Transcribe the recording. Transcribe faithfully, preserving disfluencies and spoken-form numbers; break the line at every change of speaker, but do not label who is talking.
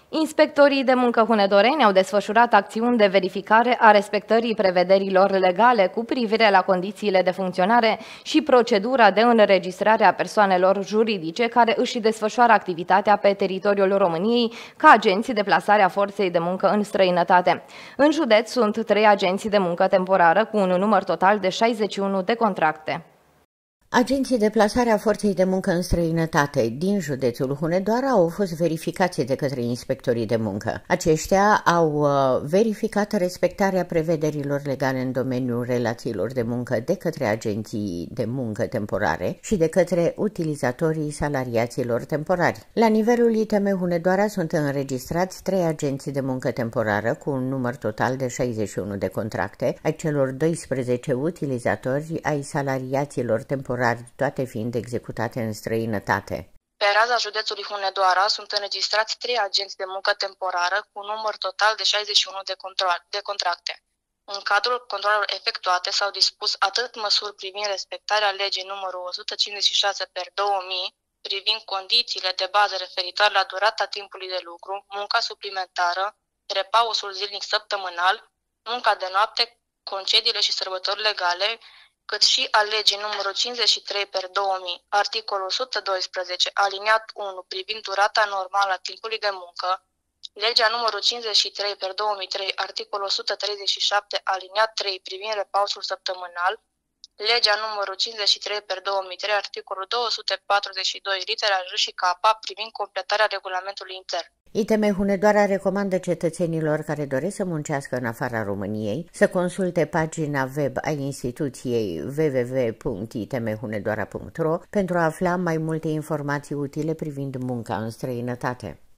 Inspectorii de muncă hunedoreni au desfășurat acțiuni de verificare a respectării prevederilor legale cu privire la condițiile de funcționare și procedura de înregistrare a persoanelor juridice care își desfășoară activitatea pe teritoriul României ca agenții de plasare a forței de muncă în străinătate. În județ sunt trei agenții de muncă temporară cu un număr total de șaizeci și unu de contracte.
Agenții de plasare a forței de muncă în străinătate din județul Hunedoara au fost verificați de către inspectorii de muncă. Aceștia au verificat respectarea prevederilor legale în domeniul relațiilor de muncă de către agenții de muncă temporare și de către utilizatorii salariaților temporari. La nivelul I T M Hunedoara sunt înregistrați trei agenții de muncă temporară cu un număr total de șaizeci și unu de contracte, ai celor doisprezece utilizatori ai salariaților temporari, toate fiind executate în străinătate.
Pe raza județului Hunedoara sunt înregistrați trei agenți de muncă temporară cu un număr total de șaizeci și unu de, de contracte. În cadrul controlelor efectuate s-au dispus atât măsuri privind respectarea legii numărul o sută cincizeci și șase pe două mii, privind condițiile de bază referitoare la durata timpului de lucru, munca suplimentară, repausul zilnic săptămânal, munca de noapte, concediile și sărbători legale, cât și a legii numărul cincizeci și trei pe două mii, articolul o sută doisprezece, aliniat unu, privind durata normală a timpului de muncă, legea numărul cincizeci și trei pe două mii trei, articolul o sută treizeci și șapte, aliniat trei, privind repausul săptămânal, legea numărul cincizeci și trei pe două mii trei, articolul două sute patruzeci și doi, litera J și K, privind completarea regulamentului intern.
I T M Hunedoara recomandă cetățenilor care doresc să muncească în afara României să consulte pagina web a instituției w w w punct i t m hunedoara punct r o pentru a afla mai multe informații utile privind munca în străinătate.